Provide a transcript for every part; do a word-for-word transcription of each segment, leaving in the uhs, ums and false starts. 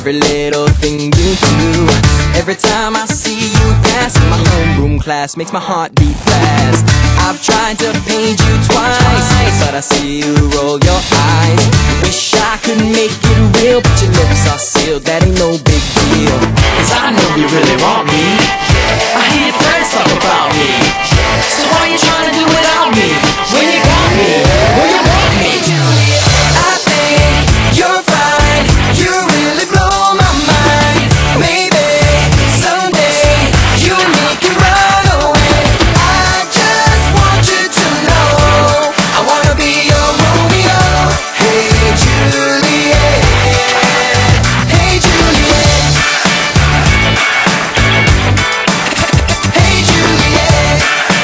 every little thing you do. Every time I see you pass in my homeroom class, makes my heart beat fast. I've tried to paint you twice, but I see you roll your eyes. Wish I could make it real, but your lips are sealed, that ain't no big deal. Cause I know you really want me. I hear your friends talk about me. So why you trying to do without me? When you got me, when you want me. I think you're fine, you really blow my mind. Maybe someday you and me can run away. I just want you to know I wanna be your Romeo. Hey Juliet, hey Juliet, hey Juliet.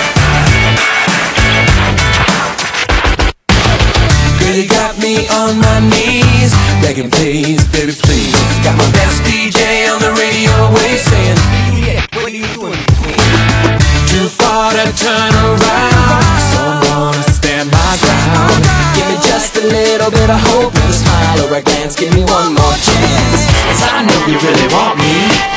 Girl, you got me on my knees, begging please, baby please. Got my best D J on the radio wave saying, Juliet, what are you doing between? Too far to turn around, so I'm gonna stand my ground. Give me just a little bit of hope, with a smile or a glance, give me one more chance. Cause I know you really want me.